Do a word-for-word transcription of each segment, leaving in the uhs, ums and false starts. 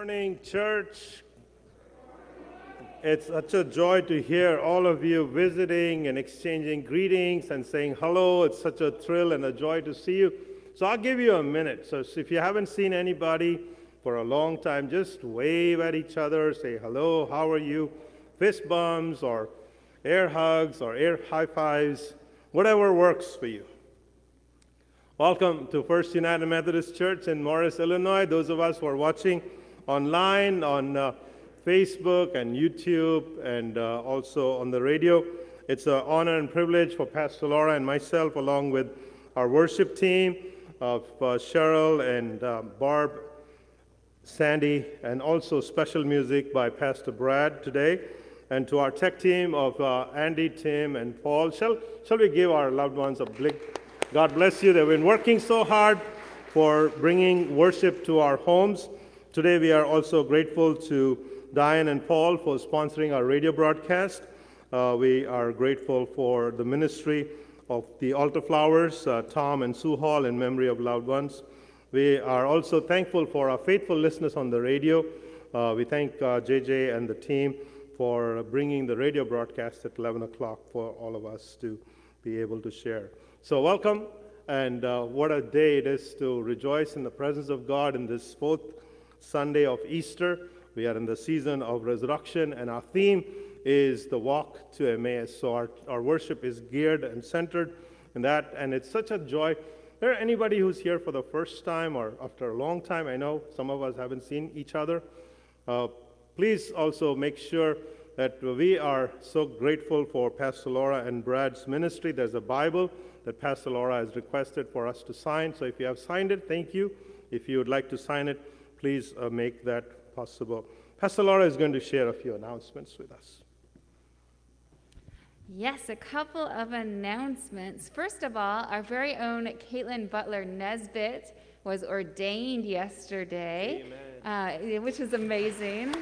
Morning, church. It's such a joy to hear all of you visiting and exchanging greetings and saying hello. It's such a thrill and a joy to see you. So I'll give you a minute. So if you haven't seen anybody for a long time, just wave at each other, say hello, how are you? Fist bumps or air hugs or air high fives, whatever works for you. Welcome to First United Methodist Church in Morris, Illinois. Those of us who are watching online on uh, Facebook and YouTube and uh, also on the radio, it's an honor and privilege for Pastor Laura and myself, along with our worship team of uh, Cheryl and uh, Barb, Sandy, and also special music by Pastor Brad today. And to our tech team of uh, Andy, Tim, and Paul. Shall, shall we give our loved ones a big God bless you. They've been working so hard for bringing worship to our homes. Today we are also grateful to Diane and Paul for sponsoring our radio broadcast. Uh, we are grateful for the ministry of the Altar Flowers, uh, Tom and Sue Hall, in memory of loved ones. We are also thankful for our faithful listeners on the radio. Uh, we thank uh, J J and the team for bringing the radio broadcast at eleven o'clock for all of us to be able to share. So welcome, and uh, what a day it is to rejoice in the presence of God in this fourth Sunday of Easter. We are in the season of resurrection, and our theme is the walk to Emmaus. So our, our worship is geared and centered in that, and it's such a joy. Is there anybody who's here for the first time or after a long time? I know some of us haven't seen each other. Uh, please also make sure that we are so grateful for Pastor Laura and Brad's ministry. There's a Bible that Pastor Laura has requested for us to sign. So if you have signed it, thank you. If you would like to sign it, please uh, make that possible. Pastor Laura is going to share a few announcements with us. Yes, a couple of announcements. First of all, our very own Caitlin Butler Nesbitt was ordained yesterday, uh, which is amazing.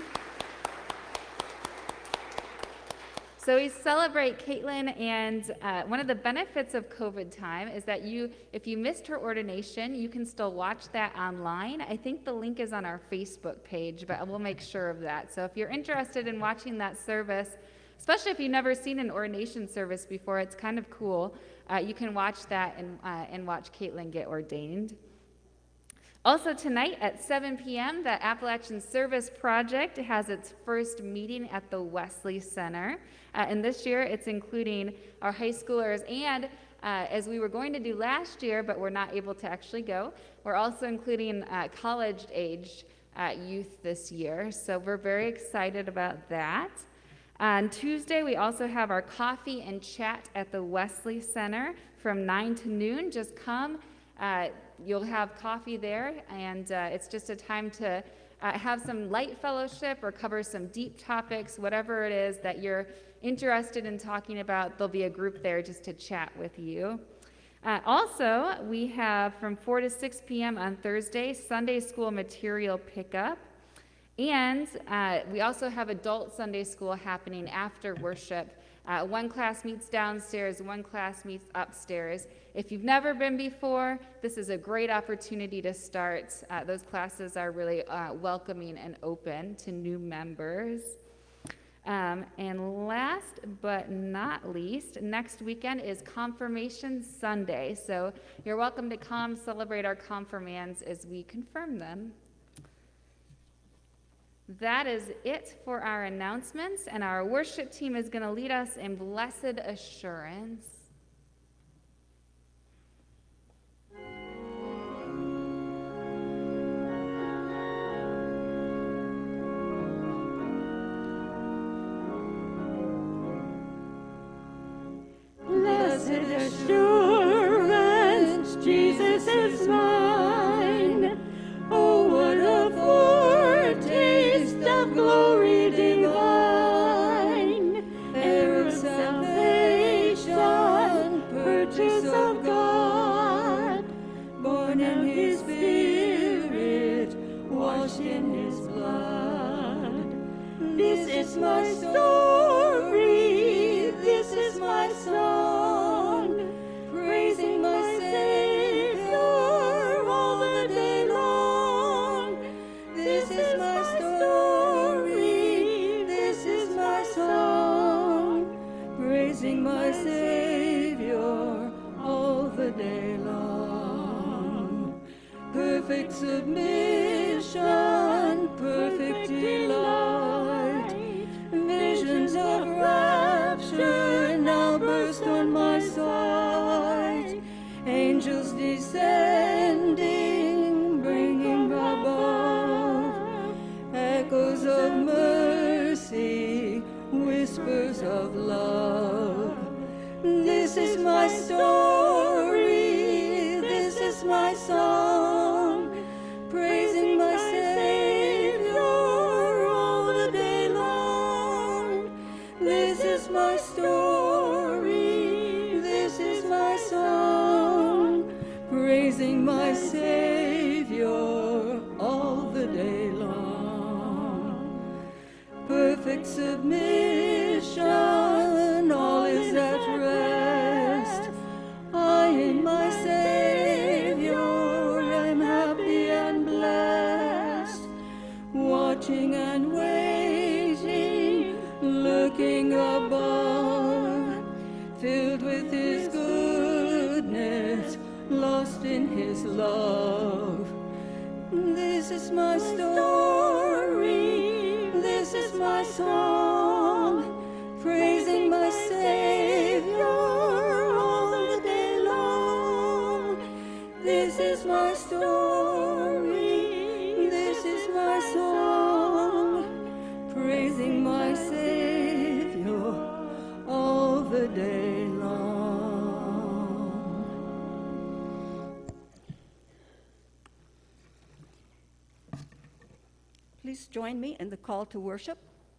So we celebrate Caitlin, and uh, one of the benefits of COVID time is that you, if you missed her ordination, you can still watch that online. I think the link is on our Facebook page, but we'll make sure of that. So if you're interested in watching that service, especially if you've never seen an ordination service before, it's kind of cool. Uh, you can watch that and, uh, and watch Caitlin get ordained. Also tonight at seven p m, the Appalachian Service Project has its first meeting at the Wesley Center. Uh, and this year it's including our high schoolers and, uh, as we were going to do last year, but we're not able to actually go, we're also including uh, college-aged uh, youth this year. So we're very excited about that. On Tuesday, we also have our coffee and chat at the Wesley Center from nine to noon. Just come. Uh, you'll have coffee there, and uh, it's just a time to uh, have some light fellowship or cover some deep topics, whatever it is that you're interested in talking about. There'll be a group there just to chat with you. Uh, also, we have from four to six p m on Thursday, Sunday school material pickup. And uh, we also have adult Sunday school happening after worship. Uh, one class meets downstairs, one class meets upstairs. If you've never been before, this is a great opportunity to start. Uh, those classes are really uh, welcoming and open to new members. Um, and last but not least, next weekend is Confirmation Sunday. So you're welcome to come celebrate our confirmands as we confirm them. That is it for our announcements, and our worship team is going to lead us in Blessed Assurance. Blessed assurance, Jesus is mine. Oh, what a foretaste of glory divine, heir of salvation, purchase of God, born in His Spirit, washed in His blood. This is my story, this is my song, praising my Savior all the day long. This is my story. perfect submission, perfect delight. Visions of rapture now burst on my sight. Angels descending, bringing above echoes of mercy, whispers of love. This is my story, this is my song, praising my Savior all the day long. This is my story, this is my song, praising my Savior all the day long. Perfect submission, all is at rest. I in my Savior am happy and blessed, watching and waiting, looking above, filled with His goodness, lost in His love. This is my story, this is my song, praising my Savior all the day long. This is my story, this is my song, praising my Savior all the day long. Please join me in the call to worship.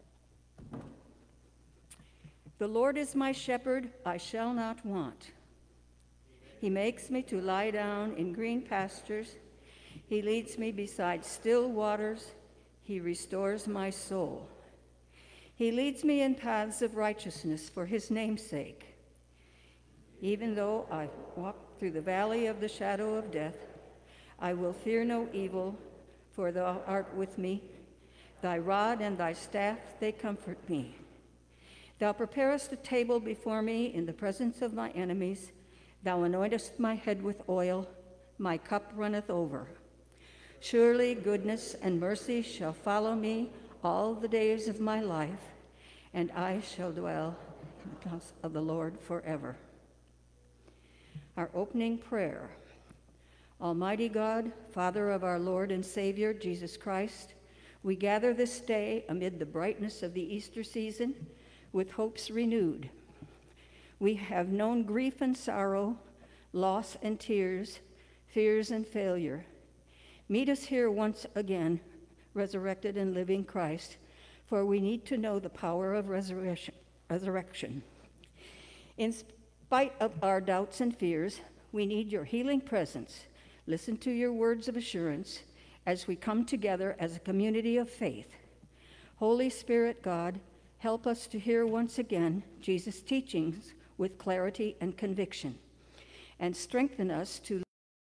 The Lord is my shepherd, I shall not want. He makes me to lie down in green pastures. He leads me beside still waters. He restores my soul. He leads me in paths of righteousness for His name's sake. Even though I walk through the valley of the shadow of death, I will fear no evil, for Thou art with me. Thy rod and Thy staff, they comfort me. Thou preparest a table before me in the presence of my enemies. Thou anointest my head with oil, my cup runneth over. Surely goodness and mercy shall follow me all the days of my life, and I shall dwell in the house of the Lord forever. Our opening prayer. Almighty God, Father of our Lord and Savior, Jesus Christ, we gather this day amid the brightness of the Easter season with hopes renewed. We have known grief and sorrow, loss and tears, fears and failure. Meet us here once again, resurrected and living Christ, for we need to know the power of resurrection. resurrection. In spite of our doubts and fears, we need your healing presence. Listen to your words of assurance as we come together as a community of faith. Holy Spirit God, help us to hear once again Jesus' teachings with clarity and conviction, and strengthen us to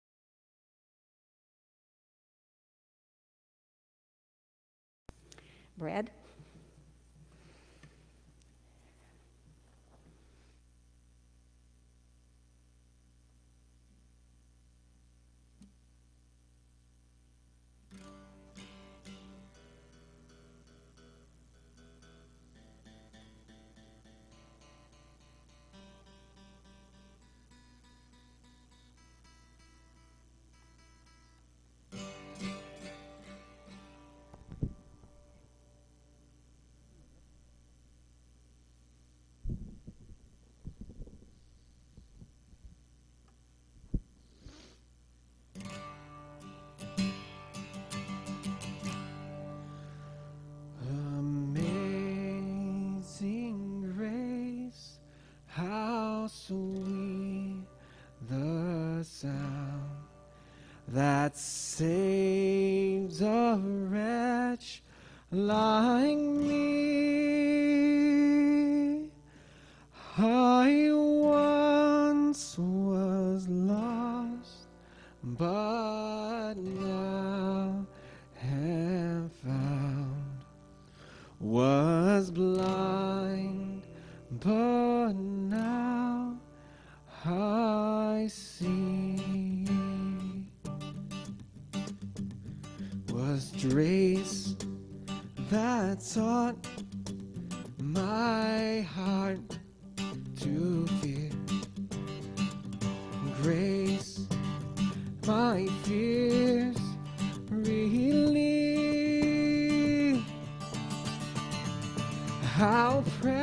Brad? Amazing grace, how sweet the sound that saves a wretch like me. I once was lost, but now am found, was blind, but now I see. 'twas grace that taught my heart to fear. Grace, my fears relieve. How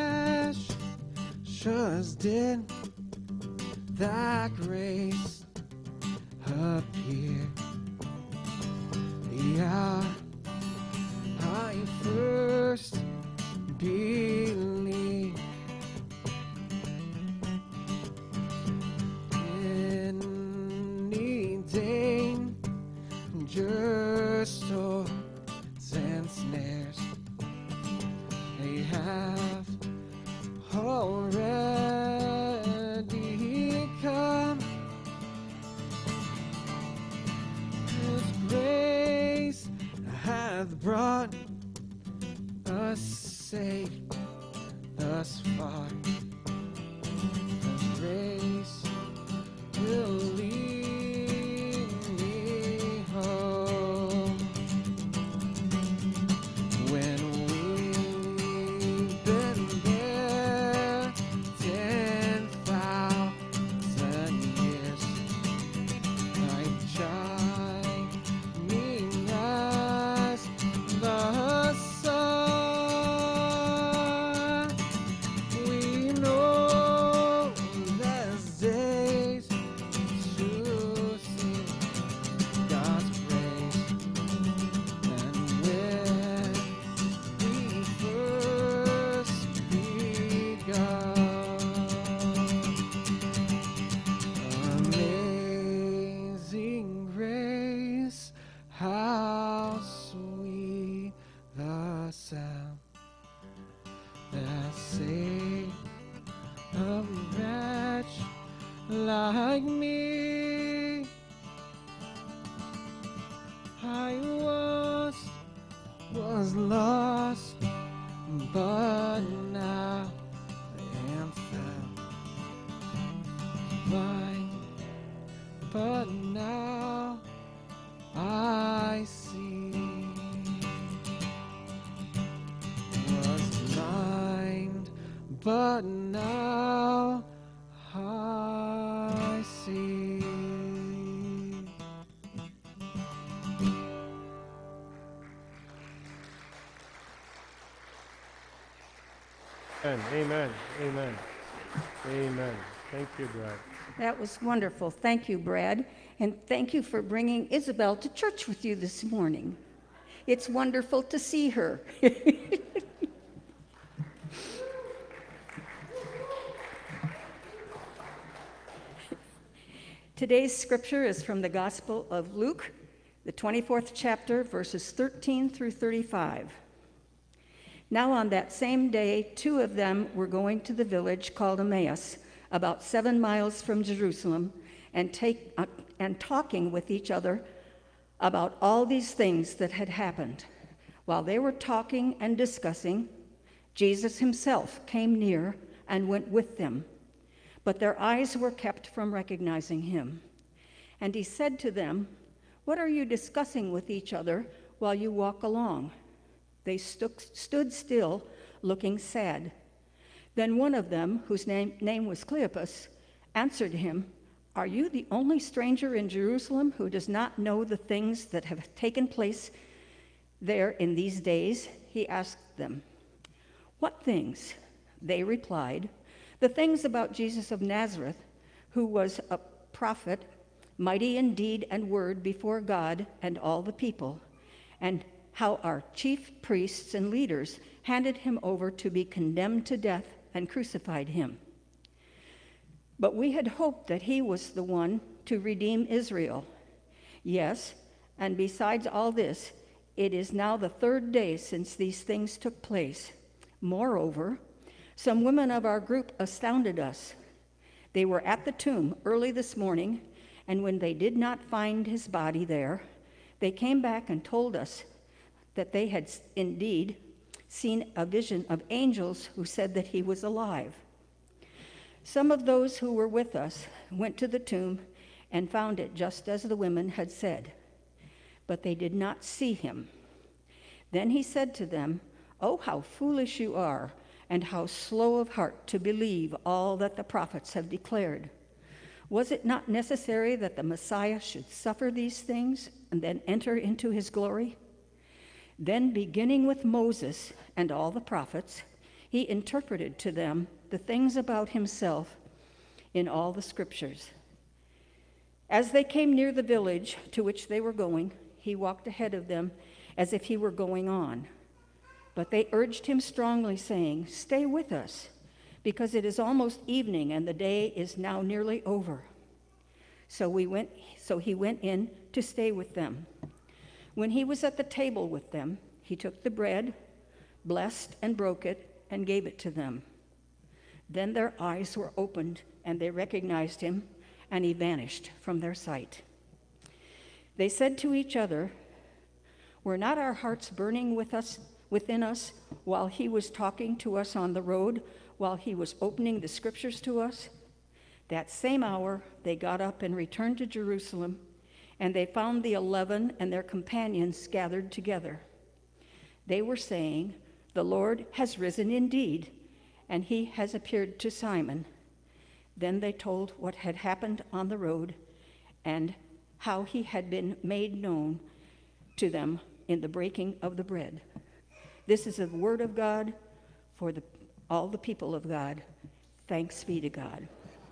precious did that grace appear the hour I first believed. Any danger, swords and snares, they have already come. His grace hath brought us safe thus far. His grace will lead me home. When we've been there ten thousand years, like shining as the sun, we know there's days to sing God's praise. And when we first begun, amazing grace, how sweet the sound that saved a wretch like me. I once was lost, but now I am found. Blind, but now I see. Was blind, but now I see. Amen, amen, amen, amen. Thank you, Brad. That was wonderful. Thank you, Brad. And thank you for bringing Isabel to church with you this morning. It's wonderful to see her. Today's scripture is from the Gospel of Luke, the twenty-fourth chapter, verses thirteen through thirty-five. Now on that same day, two of them were going to the village called Emmaus, about seven miles from Jerusalem, and, take, uh, and talking with each other about all these things that had happened. While they were talking and discussing, Jesus himself came near and went with them, but their eyes were kept from recognizing him. And he said to them, "What are you discussing with each other while you walk along?" They stu- stood still, looking sad. Then one of them, whose name, name was Cleopas, answered him, "Are you the only stranger in Jerusalem who does not know the things that have taken place there in these days?" He asked them. "What things?" They replied, "The things about Jesus of Nazareth, who was a prophet, mighty in deed and word before God and all the people, and how our chief priests and leaders handed him over to be condemned to death and crucified him. But we had hoped that he was the one to redeem Israel. Yes, and besides all this, it is now the third day since these things took place. Moreover, some women of our group astounded us. They were at the tomb early this morning, and when they did not find his body there, they came back and told us that they had indeed seen a vision of angels who said that he was alive. Some of those who were with us went to the tomb and found it just as the women had said. but they did not see him. Then he said to them, "Oh, how foolish you are, and how slow of heart to believe all that the prophets have declared. Was it not necessary that the Messiah should suffer these things and then enter into his glory?" Then, beginning with Moses and all the prophets, he interpreted to them the things about himself in all the scriptures. As they came near the village to which they were going, he walked ahead of them as if he were going on. But they urged him strongly, saying, "Stay with us, because it is almost evening and the day is now nearly over." So we went, so he went in to stay with them. When he was at the table with them, he took the bread, blessed and broke it, and gave it to them. Then their eyes were opened, and they recognized him, and he vanished from their sight. They said to each other, "Were not our hearts burning with us, within us while he was talking to us on the road, while he was opening the scriptures to us?" That same hour they got up and returned to Jerusalem, and they found the eleven and their companions gathered together. They were saying, "The Lord has risen indeed, and he has appeared to Simon." Then they told what had happened on the road and how he had been made known to them in the breaking of the bread. This is the word of God for the, all the people of God. Thanks be to God.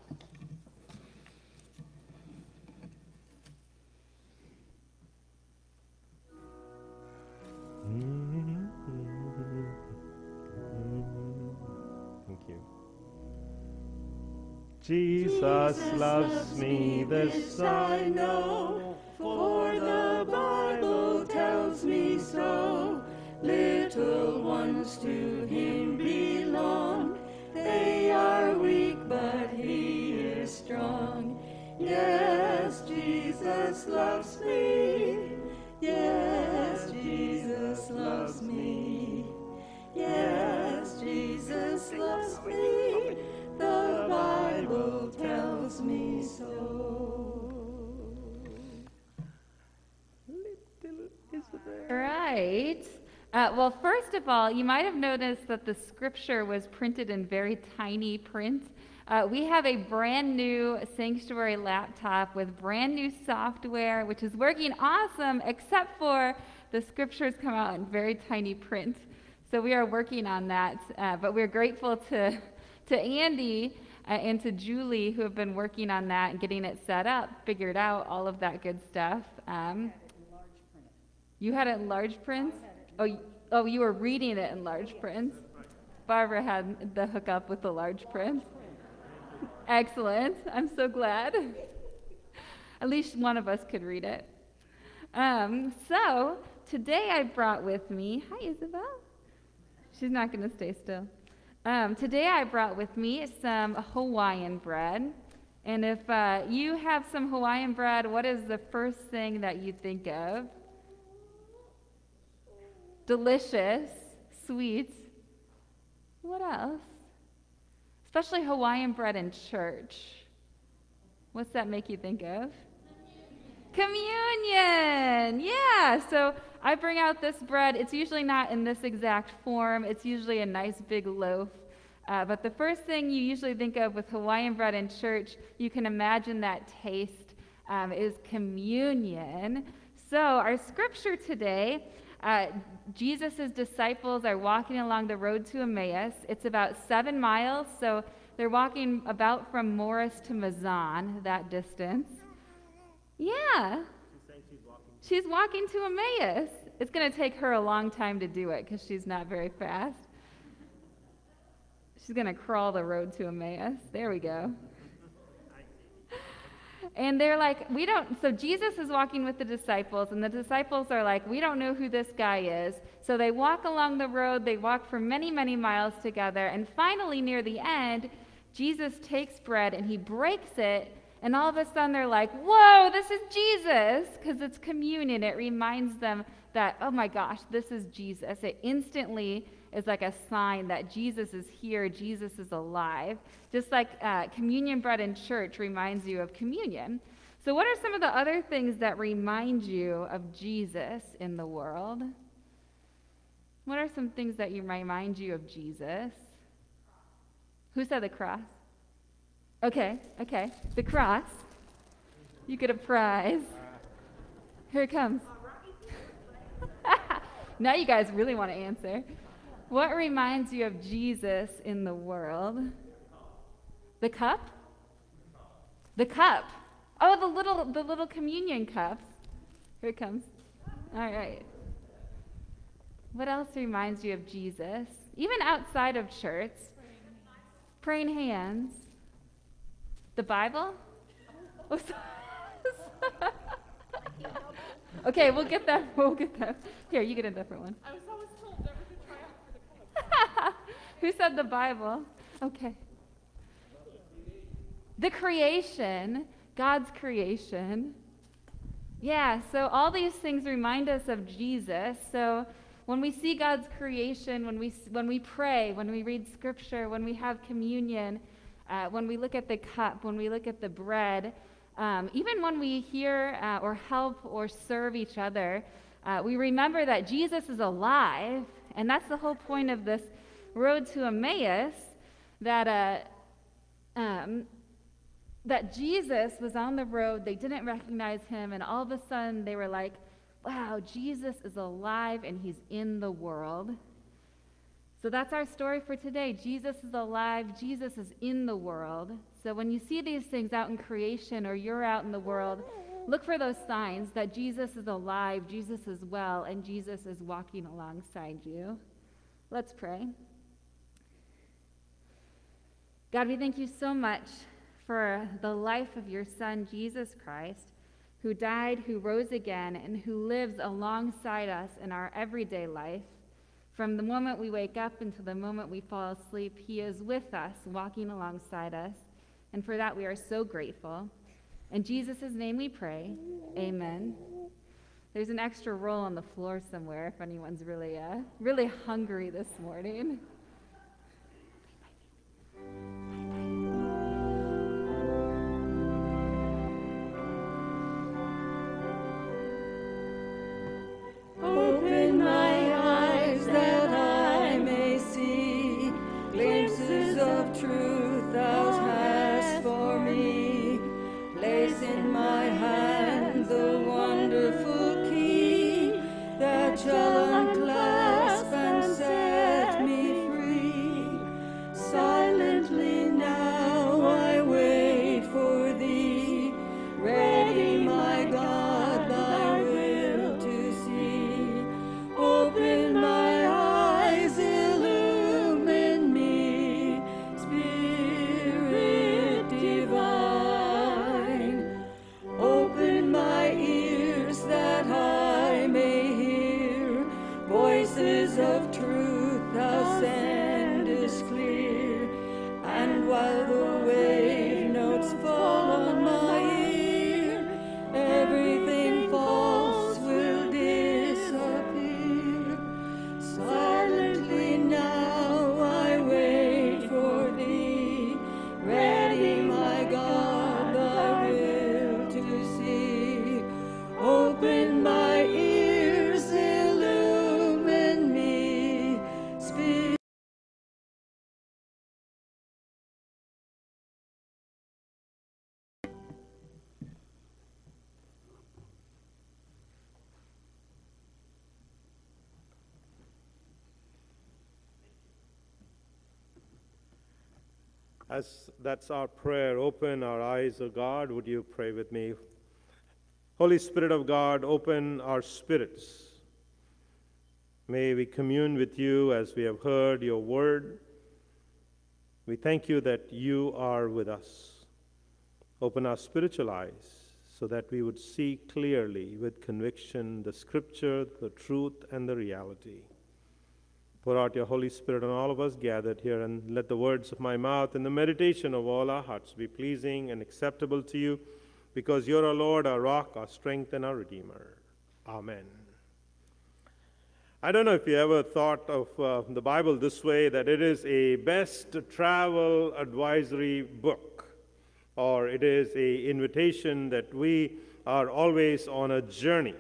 Thank you. Jesus loves me, this I know, for the Bible tells me so. Little ones to him belong. They are weak, but he is strong. Yes, Jesus loves me. Yes, Jesus loves me. Yes, Jesus loves me. The Bible tells me so. Little Israel. Right. Uh, well, first of all, you might have noticed that the scripture was printed in very tiny print. Uh, we have a brand new Sanctuary laptop with brand new software, which is working awesome, except for the scriptures come out in very tiny print. So we are working on that, uh, but we're grateful to, to Andy uh, and to Julie, who have been working on that and getting it set up, figured out all of that good stuff. Um, you had it in large print? Oh, you, oh, you were reading it in large print. Barbara had the hookup with the large print. Excellent. I'm so glad. At least one of us could read it. Um, so today I brought with me, hi Isabel. She's not going to stay still. Um, today I brought with me some Hawaiian bread. And if uh, you have some Hawaiian bread, what is the first thing that you think of? Delicious, sweet. What else? Especially Hawaiian bread in church. What's that make you think of? Communion! Yeah, so I bring out this bread. It's usually not in this exact form. It's usually a nice big loaf. Uh, but the first thing you usually think of with Hawaiian bread in church, you can imagine that taste, um, is communion. So our scripture today, uh, Jesus' disciples are walking along the road to Emmaus. It's about seven miles, so they're walking about from Morris to Mazan, that distance. Yeah. She's walking to Emmaus. It's going to take her a long time to do it because she's not very fast. She's going to crawl the road to Emmaus. There we go. And they're like, we don't, so Jesus is walking with the disciples, and the disciples are like, we don't know who this guy is. So they walk along the road, they walk for many, many miles together, and finally near the end, Jesus takes bread and he breaks it, and all of a sudden they're like, whoa, this is Jesus, because it's communion. It reminds them that, oh my gosh, this is Jesus. It instantly is like a sign that Jesus is here, Jesus is alive. Just like uh, communion bread in church reminds you of communion. So what are some of the other things that remind you of Jesus in the world? What are some things that you remind you of Jesus? Who said the cross? Okay, okay. The cross. You get a prize. Here it comes. Now you guys really want to answer. What reminds you of Jesus in the world? The cup? The cup. Oh, the little the little communion cups. Here it comes. All right. What else reminds you of Jesus? Even outside of church. Praying hands. The Bible? Oh, okay, we'll get that. We'll get that. Here, you get a different one. I was always told there was a tryout for the color. Who said the Bible? Okay. The creation, God's creation. Yeah, so all these things remind us of Jesus. So when we see God's creation, when we when we pray, when we read scripture, when we have communion, uh, when we look at the cup, when we look at the bread, um, even when we hear uh, or help or serve each other, uh, we remember that Jesus is alive, and that's the whole point of this road to Emmaus, that uh, um, that Jesus was on the road, they didn't recognize him, and all of a sudden they were like, wow, Jesus is alive and he's in the world. So that's our story for today. Jesus is alive, Jesus is in the world. So when you see these things out in creation or you're out in the world, look for those signs that Jesus is alive, Jesus is well, and Jesus is walking alongside you. Let's pray. God, we thank you so much for the life of your Son, Jesus Christ, who died, who rose again, and who lives alongside us in our everyday life. From the moment we wake up until the moment we fall asleep, he is with us, walking alongside us. And for that, we are so grateful. In Jesus' name we pray, amen. There's an extra roll on the floor somewhere if anyone's really, uh, really hungry this morning. Open my eyes that I may see glimpses of truth thou hast for me. Place in my hand the wonderful key that shall unclasp and set me free. Silently now I wait for thee, ready, my God, thy will to see. Open my eyes, illumine me, Spirit divine. Open my ears that I may hear voices of truth thou sendest clear. And while the wave notes fall on my ear, everything false will disappear. Silently now I wait for thee, ready, my God, thy will to see. Open my ears, illumine me, Spirit. As that's our prayer, open our eyes, O God. Would you pray with me? Holy Spirit of God, open our spirits. May we commune with you as we have heard your word. We thank you that you are with us. Open our spiritual eyes so that we would see clearly with conviction the scripture, the truth, and the reality. Pour out your Holy Spirit on all of us gathered here, and let the words of my mouth and the meditation of all our hearts be pleasing and acceptable to you, because you're our Lord, our rock, our strength, and our Redeemer. Amen. I don't know if you ever thought of uh, the Bible this way, that it is a best travel advisory book. or it is a invitation that we are always on a journey.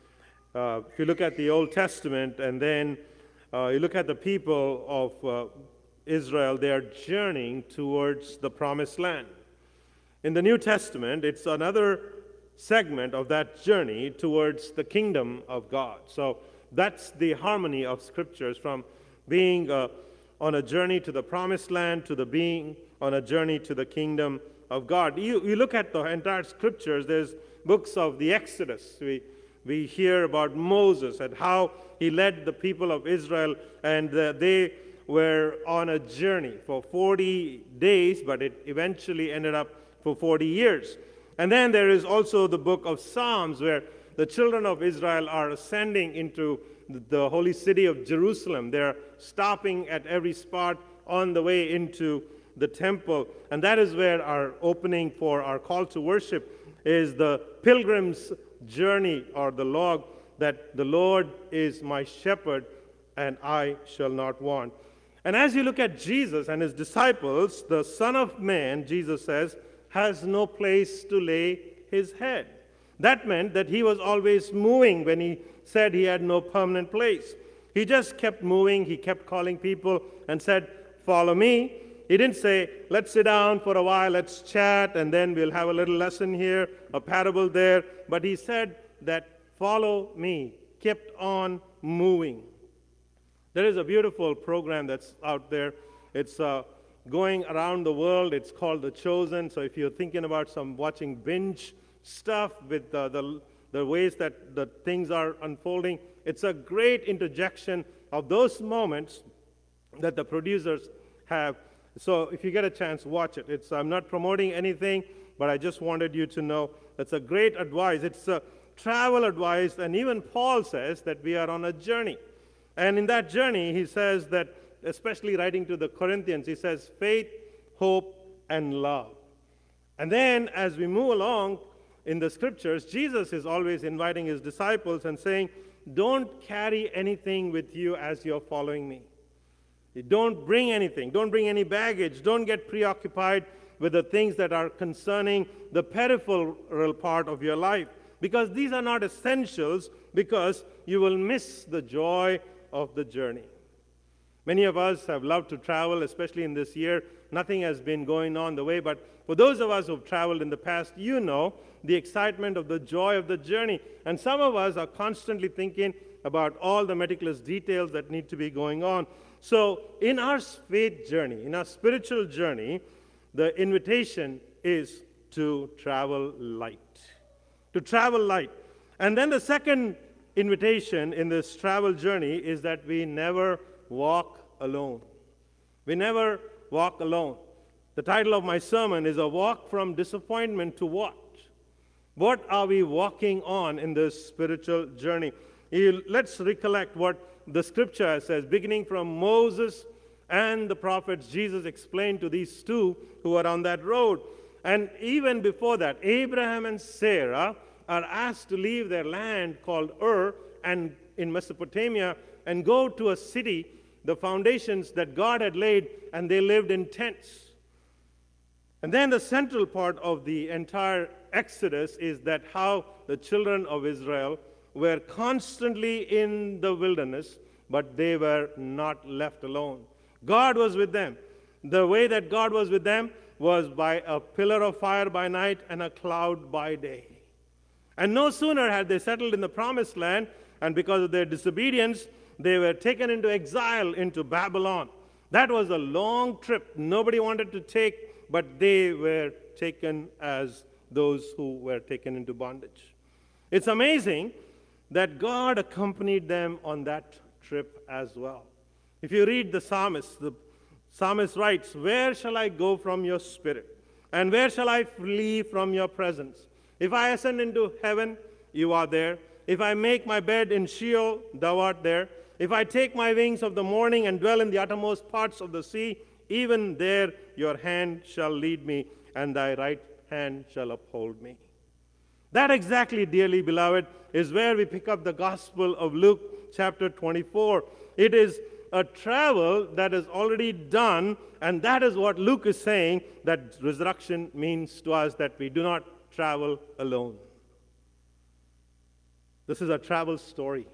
Uh, if you look at the Old Testament and then uh, you look at the people of uh, Israel, they are journeying towards the promised land. In the New Testament, it's another segment of that journey towards the kingdom of God. So that's the harmony of scriptures, from being uh, on a journey to the promised land to the being on a journey to the kingdom of God. You, you look at the entire scriptures, there's books of the Exodus. We, we hear about Moses and how he led the people of Israel, and uh, they were on a journey for forty days, but it eventually ended up for forty years. And then there is also the book of Psalms, where the children of Israel are ascending into the holy city of Jerusalem. They're stopping at every spot on the way into the temple. And that is where our opening for our call to worship is the pilgrim's journey, or the log, that the Lord is my shepherd and I shall not want. And as you look at Jesus and his disciples, the Son of Man, Jesus says, has no place to lay his head. That meant that he was always moving when he said he had no permanent place. He just kept moving. He kept calling people and said, follow me. He didn't say, let's sit down for a while, let's chat, and then we'll have a little lesson here, a parable there. But he said that, follow me. Kept on moving. There is a beautiful program that's out there. It's uh, going around the world. It's called The Chosen. So if you're thinking about some watching binge stuff with uh, the, the ways that the things are unfolding, it's a great interjection of those moments that the producers have. So if you get a chance, watch it. It's, I'm not promoting anything, but I just wanted you to know it's a great advice. It's a travel advice, and even Paul says that we are on a journey. And in that journey, he says that, especially writing to the Corinthians, he says faith, hope, and love. And then as we move along in the scriptures, Jesus is always inviting his disciples and saying, don't carry anything with you as you're following me. Don't bring anything. Don't bring any baggage. Don't get preoccupied with the things that are concerning the peripheral part of your life, because these are not essentials, because you will miss the joy of the journey. Many of us have loved to travel, especially in this year. Nothing has been going on the way, but for those of us who have traveled in the past, you know the excitement of the joy of the journey. And some of us are constantly thinking about all the meticulous details that need to be going on. So in our faith journey, in our spiritual journey, the invitation is to travel light. To travel light. And then the second invitation in this travel journey is that we never walk alone. We never walk alone. The title of my sermon is A Walk from Disappointment to What? What are we walking on in this spiritual journey? You, let's recollect what the scripture says, beginning from Moses and the prophets. Jesus explained to these two who are on that road. And even before that, Abraham and Sarah are asked to leave their land called Ur and in Mesopotamia and go to a city, the foundations that God had laid, and they lived in tents. And then the central part of the entire Exodus is that how the children of Israel were constantly in the wilderness, but they were not left alone. God was with them. The way that God was with them was by a pillar of fire by night and a cloud by day. And no sooner had they settled in the promised land, and because of their disobedience, they were taken into exile into Babylon. That was a long trip. Nobody wanted to take, but they were taken as those who were taken into bondage. It's amazing that God accompanied them on that trip as well. If you read the psalmist, the psalmist writes, where shall I go from your spirit? And where shall I flee from your presence? If I ascend into heaven, you are there. If I make my bed in Sheol, thou art there. If I take my wings of the morning and dwell in the uttermost parts of the sea, even there your hand shall lead me, and thy right hand shall uphold me. That exactly, dearly beloved, is where we pick up the Gospel of Luke chapter twenty-four. It is a travel that is already done, and that is what Luke is saying, that resurrection means to us, that we do not travel alone. This is a travel story,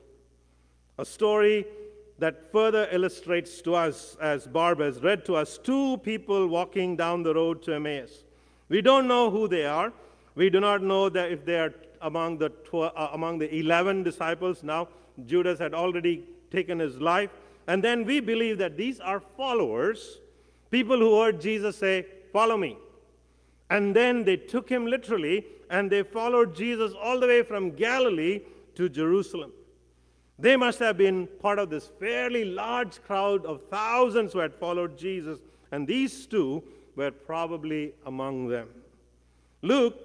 a story that further illustrates to us, as Barb has read to us, two people walking down the road to Emmaus. We don't know who they are. We do not know that if they are among the tw- uh, among the eleven disciples. Now, Judas had already taken his life. And then we believe that these are followers, people who heard Jesus say, "Follow me." And then they took him literally, and they followed Jesus all the way from Galilee to Jerusalem. They must have been part of this fairly large crowd of thousands who had followed Jesus, and these two were probably among them. Luke,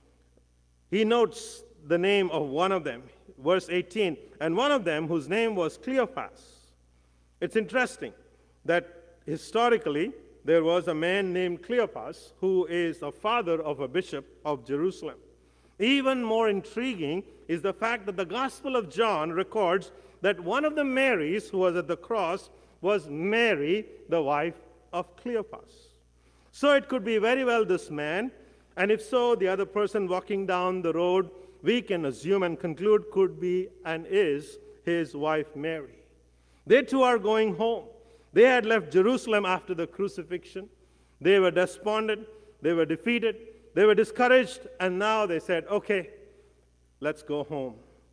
he notes the name of one of them, verse eighteen, and one of them whose name was Cleopas. It's interesting that historically there was a man named Cleopas who is a father of a bishop of Jerusalem. Even more intriguing is the fact that the Gospel of John records that one of the Marys who was at the cross was Mary, the wife of Cleopas. So it could be very well this man, and if so, the other person walking down the road, we can assume and conclude could be and is his wife Mary. They too are going home. They had left Jerusalem after the crucifixion. They were despondent, they were defeated, they were discouraged, and now they said, okay, let's go home.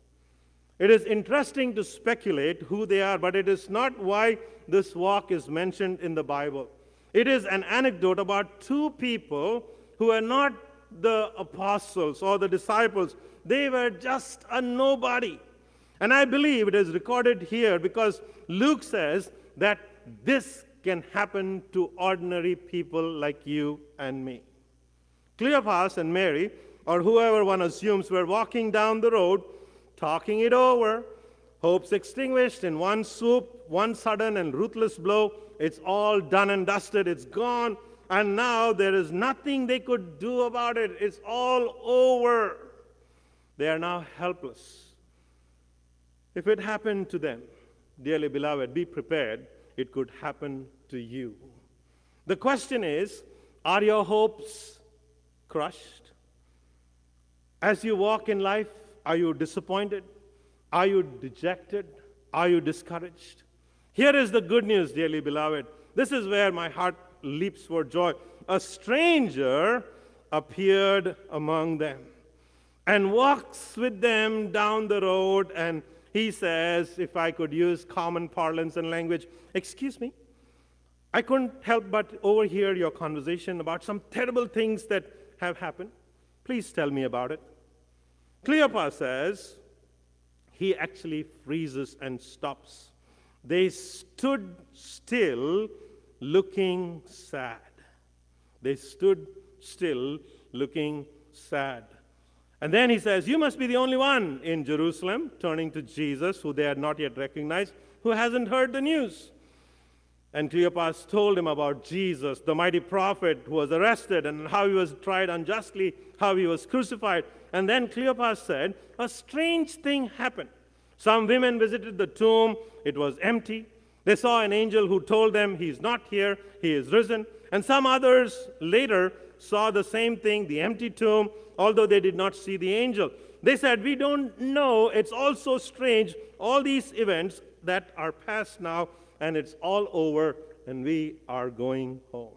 It is interesting to speculate who they are, but it is not why this walk is mentioned in the Bible. It is an anecdote about two people who are not the apostles or the disciples. They were just a nobody. And I believe it is recorded here because Luke says that this can happen to ordinary people like you and me. Cleopas and Mary, or whoever one assumes, were walking down the road, talking it over, hopes extinguished in one swoop, one sudden and ruthless blow. It's all done and dusted, it's gone, and now there is nothing they could do about it. It's all over. They are now helpless. If it happened to them, dearly beloved, be prepared, it could happen to you. The question is, are your hopes crushed? As you walk in life, are you disappointed? Are you dejected? Are you discouraged? Here is the good news, dearly beloved. This is where my heart leaps for joy. A stranger appeared among them and walks with them down the road, and he says, if I could use common parlance and language, excuse me, I couldn't help but overhear your conversation about some terrible things that have happened. Please tell me about it. Cleopas says, he actually freezes and stops. They stood still, looking sad. They stood still, looking sad. And then he says, you must be the only one in Jerusalem, turning to Jesus, who they had not yet recognized, who hasn't heard the news. And Cleopas told him about Jesus, the mighty prophet who was arrested and how he was tried unjustly, how he was crucified. And then Cleopas said, a strange thing happened. Some women visited the tomb. It was empty. They saw an angel who told them, he's not here, he is risen. And some others later saw the same thing, the empty tomb, although they did not see the angel. They said, we don't know, it's all so strange, all these events that are past now, and it's all over, and we are going home.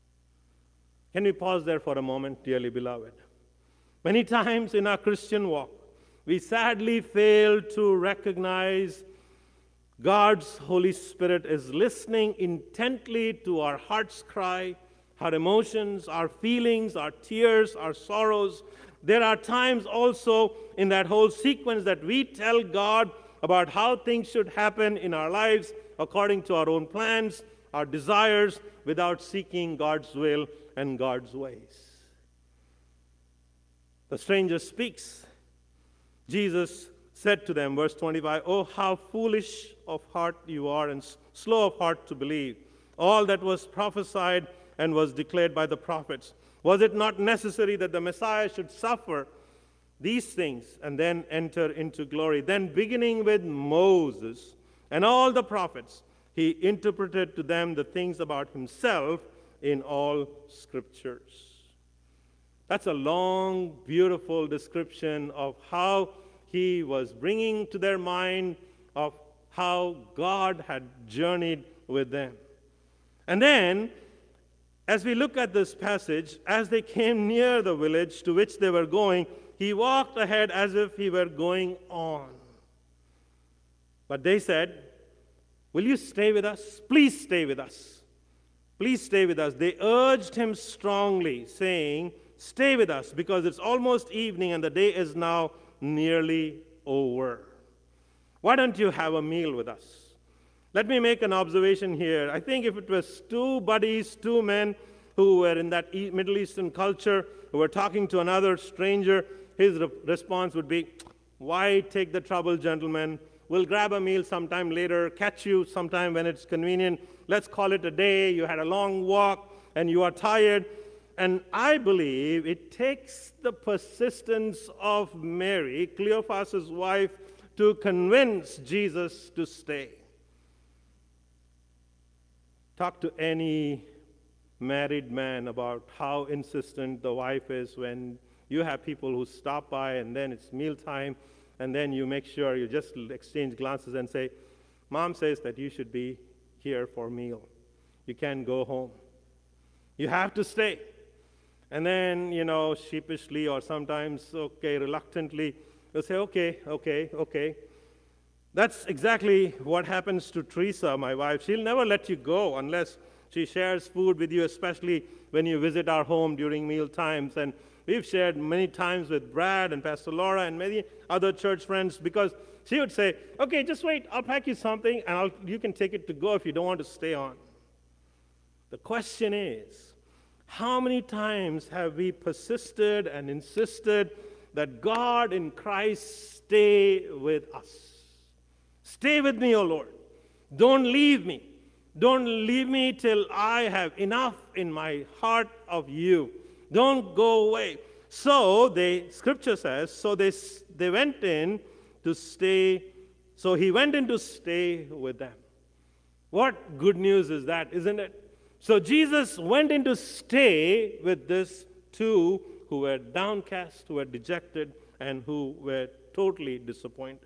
Can we pause there for a moment, dearly beloved? Many times in our Christian walk, we sadly fail to recognize God's Holy Spirit is listening intently to our heart's cry, our emotions, our feelings, our tears, our sorrows. There are times also in that whole sequence that we tell God about how things should happen in our lives according to our own plans, our desires, without seeking God's will and God's ways. The stranger speaks. Jesus said to them, verse twenty-five, oh, how foolish of heart you are and slow of heart to believe all that was prophesied and was declared by the prophets. Was it not necessary that the Messiah should suffer these things and then enter into glory? Then beginning with Moses and all the prophets, He interpreted to them the things about himself in all scriptures. That's a long, beautiful description of how he was bringing to their mind of how God had journeyed with them. And then, as we look at this passage, as they came near the village to which they were going, he walked ahead as if he were going on. But they said, "Will you stay with us? Please stay with us. Please stay with us." They urged him strongly, saying, "Stay with us, because it's almost evening and the day is now nearly over. Why don't you have a meal with us?" Let me make an observation here. I think if it was two buddies, two men who were in that Middle Eastern culture, who were talking to another stranger, his re- response would be, "Why take the trouble, gentlemen? We'll grab a meal sometime later, catch you sometime when it's convenient. Let's call it a day. You had a long walk and you are tired." And I believe it takes the persistence of Mary, Cleophas' wife, to convince Jesus to stay. Talk to any married man about how insistent the wife is when you have people who stop by and then it's mealtime, and then you make sure you just exchange glances and say, "Mom says that you should be here for meal. You can't go home. You have to stay." And then, you know, sheepishly or sometimes, okay, reluctantly, they'll say, "Okay, okay, okay." That's exactly what happens to Teresa, my wife. She'll never let you go unless she shares food with you, especially when you visit our home during meal times. And we've shared many times with Brad and Pastor Laura and many other church friends, because she would say, "Okay, just wait, I'll pack you something and I'll, you can take it to go if you don't want to stay on." The question is, how many times have we persisted and insisted that God in Christ stay with us? Stay with me, O Lord. Don't leave me. Don't leave me till I have enough in my heart of you. Don't go away. So they, Scripture says, so they, they went in to stay, so he went in to stay with them. What good news is that, isn't it? So Jesus went in to stay with these two who were downcast, who were dejected, and who were totally disappointed.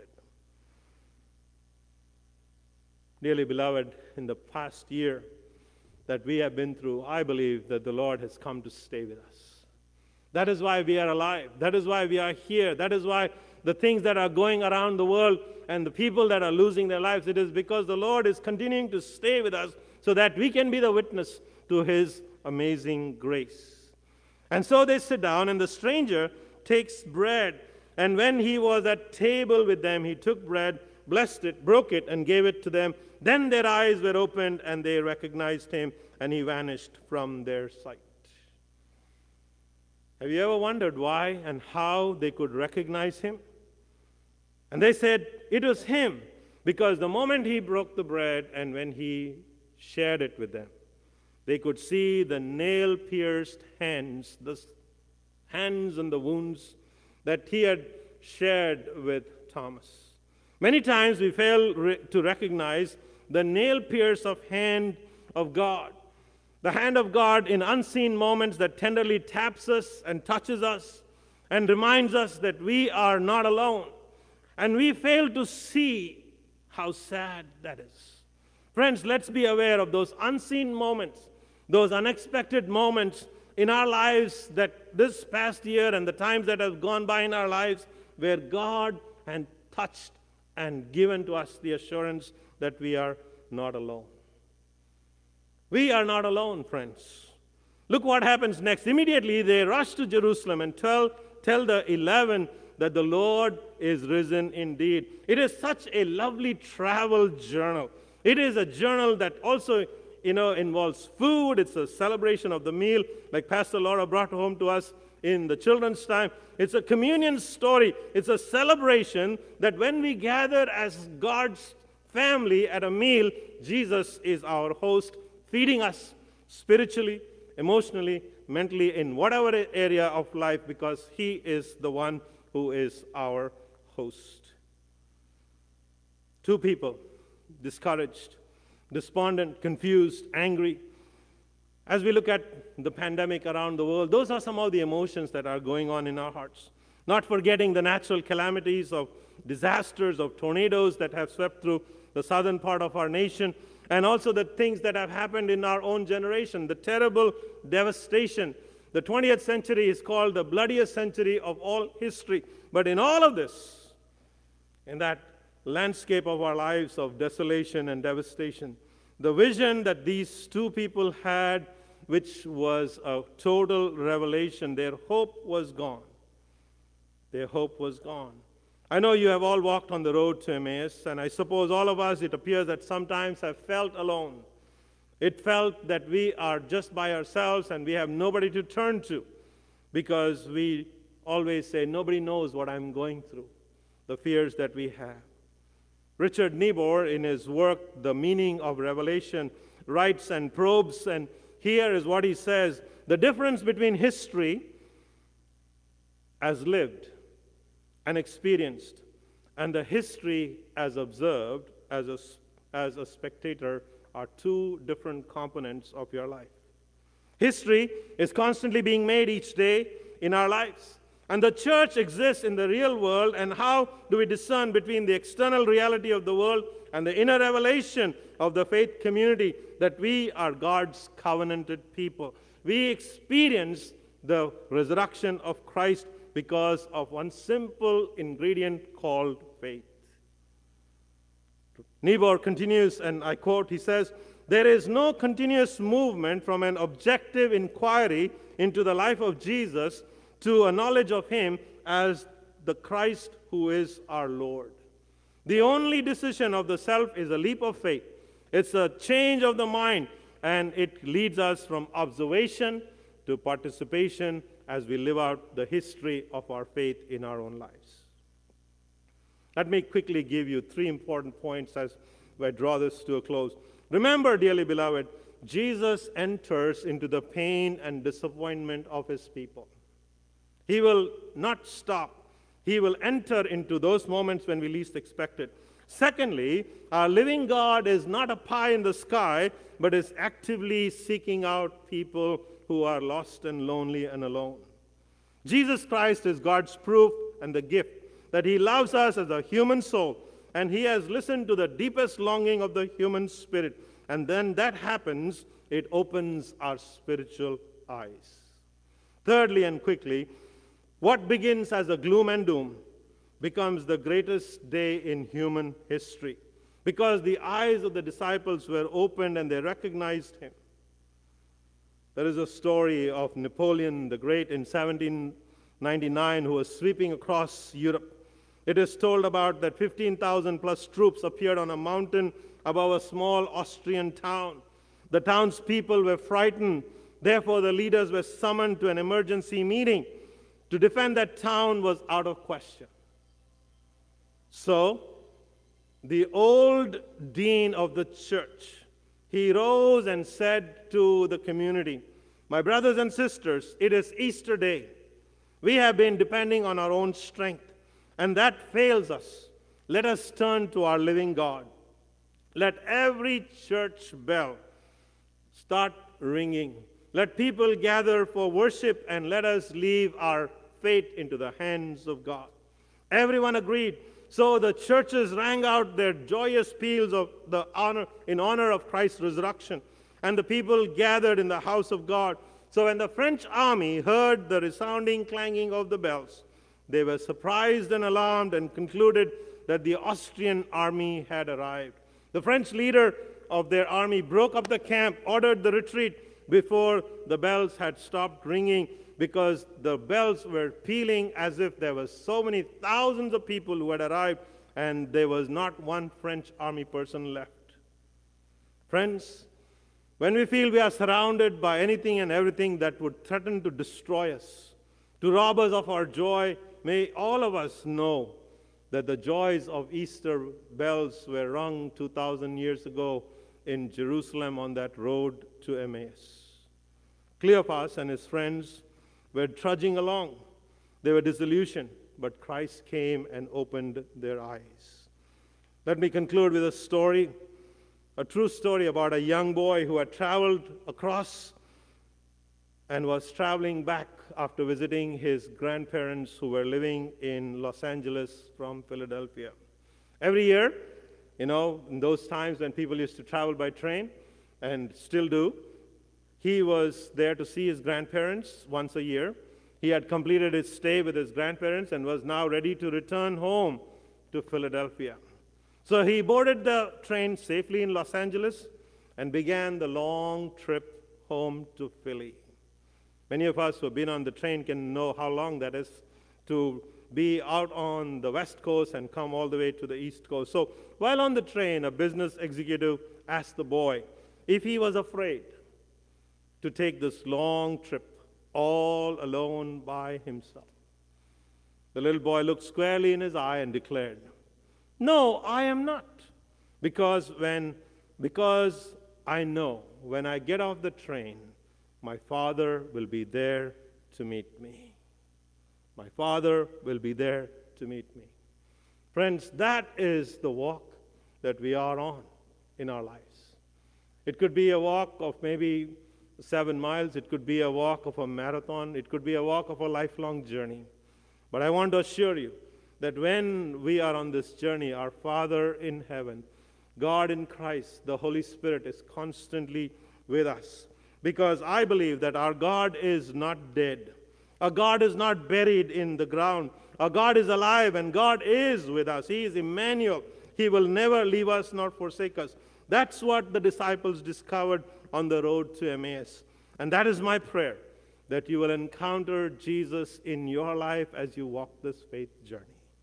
Dearly beloved, in the past year that we have been through, I believe that the Lord has come to stay with us. That is why we are alive. That is why we are here. That is why the things that are going around the world and the people that are losing their lives, it is because the Lord is continuing to stay with us so that we can be the witness to his amazing grace. And so they sit down, and the stranger takes bread. And when he was at table with them, he took bread, blessed it, broke it, and gave it to them. Then their eyes were opened, and they recognized him, and he vanished from their sight. Have you ever wondered why and how they could recognize him? And they said, it was him, because the moment he broke the bread and when he shared it with them, they could see the nail-pierced hands, the hands and the wounds that he had shared with Thomas. Many times we fail re- to recognize the nail-pierced of hand of God, the hand of God in unseen moments that tenderly taps us and touches us and reminds us that we are not alone. And we fail to see how sad that is. Friends, let's be aware of those unseen moments, those unexpected moments in our lives that this past year and the times that have gone by in our lives where God had touched and given to us the assurance that we are not alone. We are not alone, friends. Look what happens next. Immediately they rush to Jerusalem and tell, tell the eleven that the Lord is risen indeed. It is such a lovely travel journal. It is a journal that also, you know, involves food. It's a celebration of the meal, like Pastor Laura brought home to us in the children's time. It's a communion story. It's a celebration that when we gather as God's family at a meal, Jesus is our host, feeding us spiritually, emotionally, mentally, in whatever area of life, because he is the one who is our host. Two people discouraged. despondent, confused, angry. As we look at the pandemic around the world, those are some of the emotions that are going on in our hearts. Not forgetting the natural calamities of disasters, of tornadoes that have swept through the southern part of our nation, and also the things that have happened in our own generation, the terrible devastation. The twentieth century is called the bloodiest century of all history. But in all of this, in that landscape of our lives of desolation and devastation, the vision that these two people had, which was a total revelation, their hope was gone. Their hope was gone. I know you have all walked on the road to Emmaus, and I suppose all of us, it appears that sometimes have felt alone. It felt that we are just by ourselves and we have nobody to turn to, because we always say, nobody knows what I'm going through, the fears that we have. Richard Niebuhr, in his work, The Meaning of Revelation, writes and probes, and here is what he says: the difference between history as lived and experienced and the history as observed as a, as a spectator are two different components of your life. History is constantly being made each day in our lives. And the church exists in the real world, and how do we discern between the external reality of the world and the inner revelation of the faith community that we are God's covenanted people? We experience the resurrection of Christ because of one simple ingredient called faith. Niebuhr continues, and I quote, he says, "There is no continuous movement from an objective inquiry into the life of Jesus to a knowledge of him as the Christ who is our Lord. The only decision of the self is a leap of faith. It's a change of the mind, and it leads us from observation to participation as we live out the history of our faith in our own lives." Let me quickly give you three important points as I draw this to a close. Remember, dearly beloved, Jesus enters into the pain and disappointment of his people. He will not stop. He will enter into those moments when we least expect it. Secondly, our living God is not a pie in the sky, but is actively seeking out people who are lost and lonely and alone. Jesus Christ is God's proof and the gift that he loves us as a human soul, and he has listened to the deepest longing of the human spirit. And then that happens, it opens our spiritual eyes. Thirdly and quickly, what begins as a gloom and doom becomes the greatest day in human history, because the eyes of the disciples were opened and they recognized him. There is a story of Napoleon the Great in seventeen ninety-nine who was sweeping across Europe. It is told about that fifteen thousand plus troops appeared on a mountain above a small Austrian town. The townspeople were frightened. Therefore, the leaders were summoned to an emergency meeting. To defend that town was out of question. So, the old dean of the church, he rose and said to the community, "My brothers and sisters, it is Easter Day. We have been depending on our own strength, and that fails us. Let us turn to our living God. Let every church bell start ringing. Let people gather for worship, and let us leave our fate into the hands of God." Everyone agreed. So the churches rang out their joyous peals of the honor in honor of Christ's resurrection, and the people gathered in the house of God. So when the French army heard the resounding clanging of the bells, they were surprised and alarmed and concluded that the Austrian army had arrived. The French leader of their army broke up the camp, ordered the retreat before the bells had stopped ringing, because the bells were pealing as if there were so many thousands of people who had arrived, and there was not one French army person left. Friends, when we feel we are surrounded by anything and everything that would threaten to destroy us, to rob us of our joy, may all of us know that the joys of Easter bells were rung two thousand years ago in Jerusalem on that road to Emmaus. Cleopas and his friends were trudging along. They were disillusioned, but Christ came and opened their eyes. Let me conclude with a story. A true story about a young boy who had traveled across and was traveling back after visiting his grandparents who were living in Los Angeles from Philadelphia. Every year, you know, in those times when people used to travel by train, and still do, he was there to see his grandparents once a year. He had completed his stay with his grandparents and was now ready to return home to Philadelphia. So he boarded the train safely in Los Angeles and began the long trip home to Philly. Many of us who have been on the train can know how long that is to be out on the West Coast and come all the way to the East Coast. So while on the train, a business executive asked the boy if he was afraid to take this long trip all alone by himself. The little boy looked squarely in his eye and declared, "No, I am not, because when, because I know when I get off the train, my Father will be there to meet me. My Father will be there to meet me." Friends, that is the walk that we are on in our lives. It could be a walk of maybe seven miles. It could be a walk of a marathon. It could be a walk of a lifelong journey. But I want to assure you that when we are on this journey, our Father in heaven, God in Christ, the Holy Spirit is constantly with us. Because I believe that our God is not dead. Our God is not buried in the ground. Our God is alive and God is with us. He is Emmanuel. He will never leave us nor forsake us. That's what the disciples discovered on the road to Emmaus. And that is my prayer, that you will encounter Jesus in your life as you walk this faith journey.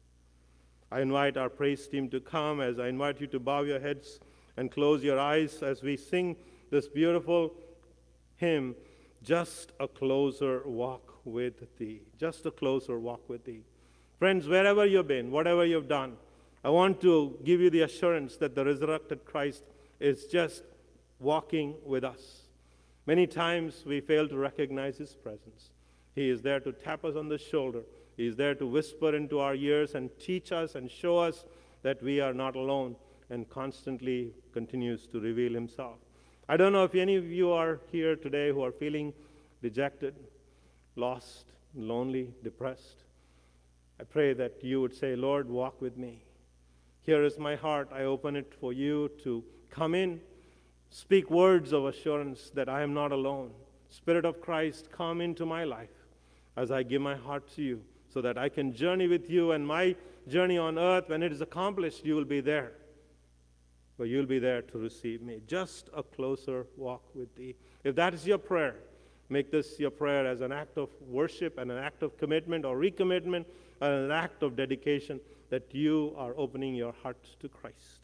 I invite our praise team to come, as I invite you to bow your heads and close your eyes as we sing this beautiful hymn, "Just a Closer Walk with Thee." Just a closer walk with Thee. Friends, wherever you've been, whatever you've done, I want to give you the assurance that the resurrected Christ is just walking with us. Many times we fail to recognize His presence. He is there to tap us on the shoulder. He is there to whisper into our ears and teach us and show us that we are not alone, and constantly continues to reveal Himself. I don't know if any of you are here today who are feeling dejected, lost, lonely, depressed. I pray that you would say, "Lord, walk with me. Here is my heart. I open it for you to come in. Speak words of assurance that I am not alone. Spirit of Christ, come into my life as I give my heart to you, so that I can journey with you, and my journey on earth, when it is accomplished, you will be there. But you'll be there to receive me." Just a closer walk with Thee. If that is your prayer, make this your prayer as an act of worship and an act of commitment or recommitment and an act of dedication, that you are opening your heart to Christ.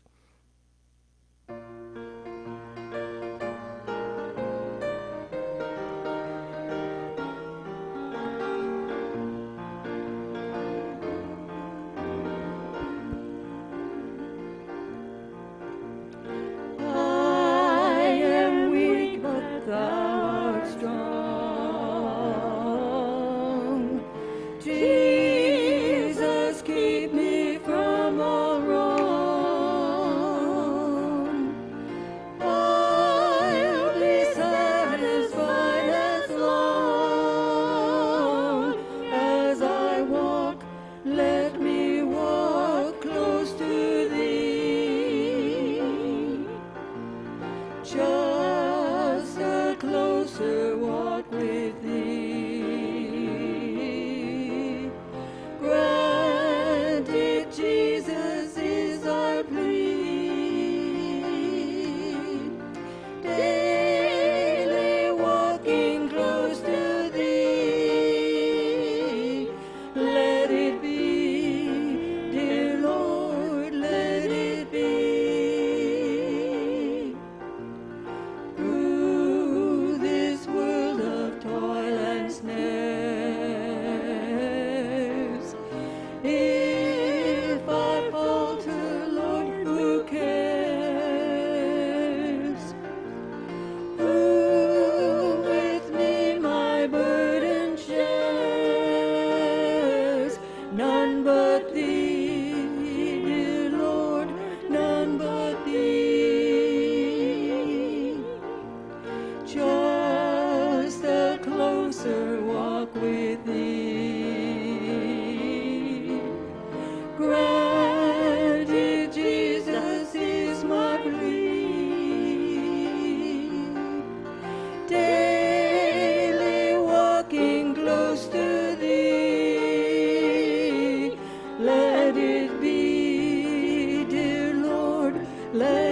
Jesus, keep me from all wrong.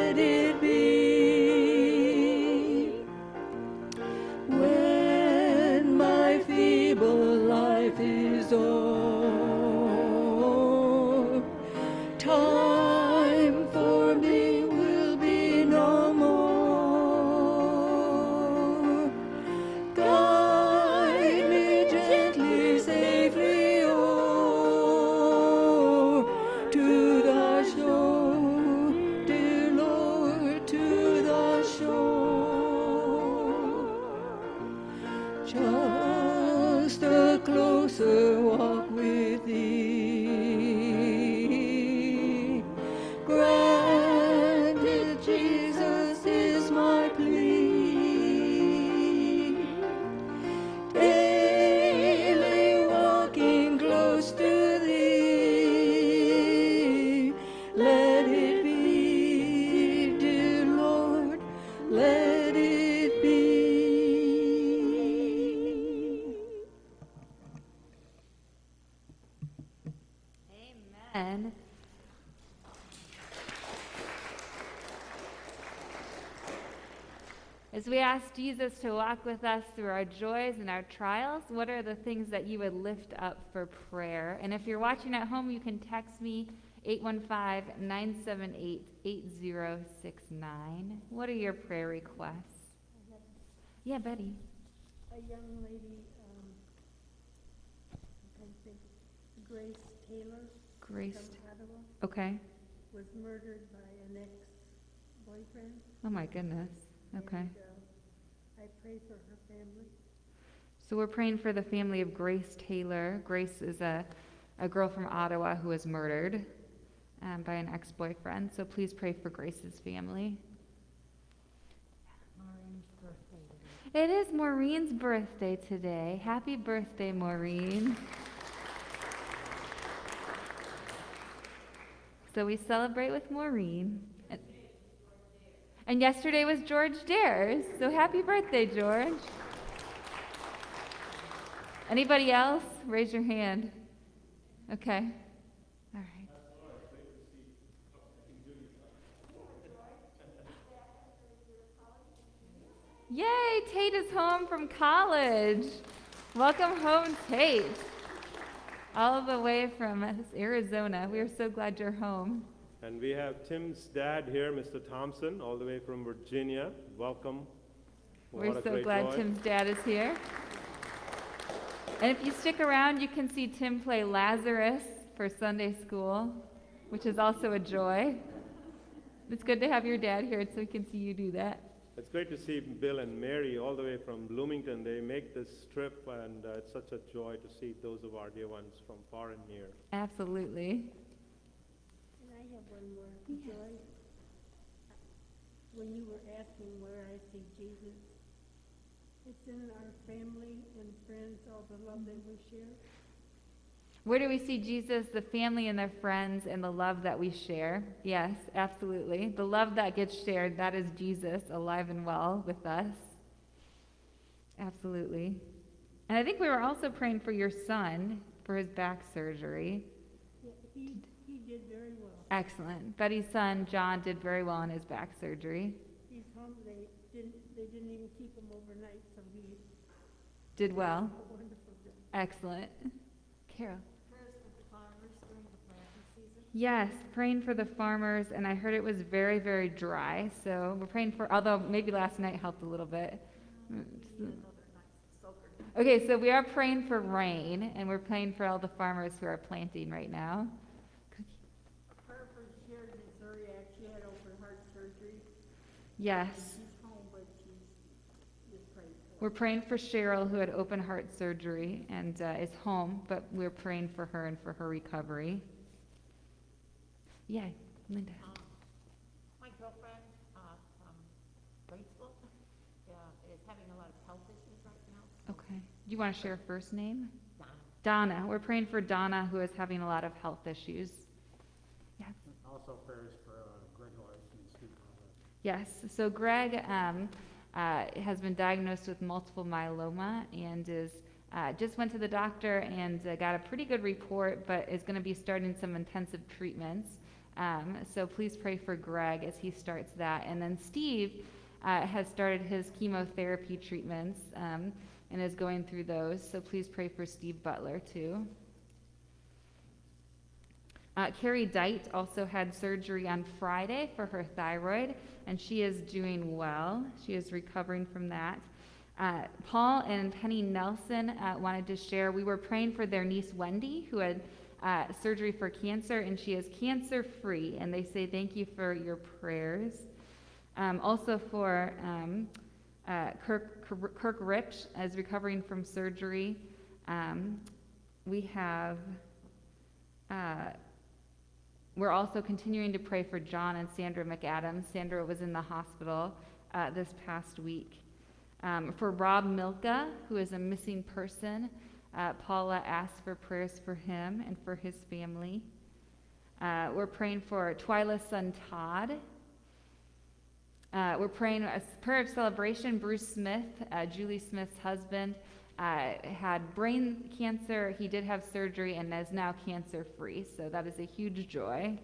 let it be. When my feeble life is o'er, time for me will be no more. Guide me gently, safely o'er to the shore, dear Lord, to the shore. Just a closer walk with thee. Granted, Jesus is my plea. Daily walking close to thee. Let it be, dear Lord, let it be. Amen. As we ask Jesus to walk with us through our joys and our trials, what are the things that you would lift up for prayer? And if you're watching at home, you can text me eight one five, nine seven eight, eight zero six nine. What are your prayer requests? Yeah, Betty. A young lady, um, I'm trying to think, Grace Taylor Grace. from Ottawa, Okay. was murdered by an ex-boyfriend. Oh my goodness. Okay. And, uh, I pray for her family. So we're praying for the family of Grace Taylor. Grace is a, a girl from Ottawa who was murdered um, by an ex-boyfriend. So please pray for Grace's family. Maureen's birthday today. It is Maureen's birthday today. Happy birthday, Maureen. So we celebrate with Maureen. And, and yesterday was George Dares. So happy birthday, George. Anybody else? Raise your hand. Okay. All right. Yay, Tate is home from college. Welcome home, Tate. All the way from Arizona. We are so glad you're home. And we have Tim's dad here, Mister Thompson, all the way from Virginia. Welcome. What We're a so great glad joy. Tim's dad is here. And if you stick around, you can see Tim play Lazarus for Sunday school, which is also a joy. It's good to have your dad here so we can see you do that. It's great to see Bill and Mary all the way from Bloomington. They make this trip, and uh, it's such a joy to see those of our dear ones from far and near. Absolutely. And I have one more, Joy. When you were asking where I see Jesus, it's in our family and friends, all the love that we share. Where do we see Jesus, the family and their friends, and the love that we share? Yes, absolutely. The love that gets shared, that is Jesus alive and well with us. Absolutely. And I think we were also praying for your son for his back surgery. Yeah, he, he did very well. Excellent. Betty's son, John, did very well in his back surgery. He's home, they didn't, they didn't even keep him overnight, so he Did well. a wonderful job. Excellent. Carol. Prayers for the farmers during the planting season. Yes, praying for the farmers, and I heard it was very, very dry. So we're praying for, although maybe last night helped a little bit. Okay, so we are praying for rain, and we're praying for all the farmers who are planting right now. A prayer for Sheridan Zuriak, she had open heart surgery. Yes, She's home, but she's just praying for her. we're praying for Cheryl, who had open heart surgery and uh, is home, but we're praying for her and for her recovery. Yeah, Linda. Um, My girlfriend uh, from Batesville uh, is having a lot of health issues right now. so Okay. Do you want to share a first name? Donna. Donna. We're praying for Donna, who is having a lot of health issues. Yeah. Also prayers for uh, Greg Larson and Steve Conrad. Yes. So Greg um, uh, has been diagnosed with multiple myeloma and is uh, just went to the doctor and uh, got a pretty good report, but is going to be starting some intensive treatments. Um, so please pray for Greg as he starts that. And then Steve uh, has started his chemotherapy treatments um, and is going through those. So please pray for Steve Butler too. Uh, Carrie Dite also had surgery on Friday for her thyroid, and she is doing well. She is recovering from that. Uh, Paul and Penny Nelson uh, wanted to share, we were praying for their niece Wendy, who had uh, surgery for cancer, and she is cancer-free, and they say thank you for your prayers. Um, also for um, uh, Kirk, Kirk Rich is recovering from surgery. Um, we have... Uh, We're also continuing to pray for John and Sandra McAdams. Sandra was in the hospital uh, this past week. Um, for Rob Milka, who is a missing person, uh, Paula asked for prayers for him and for his family. Uh, we're praying for Twyla's son Todd. Uh, we're praying a prayer of celebration. Bruce Smith, uh, Julie Smith's husband, Uh, had brain cancer. He did have surgery and is now cancer-free, so that is a huge joy.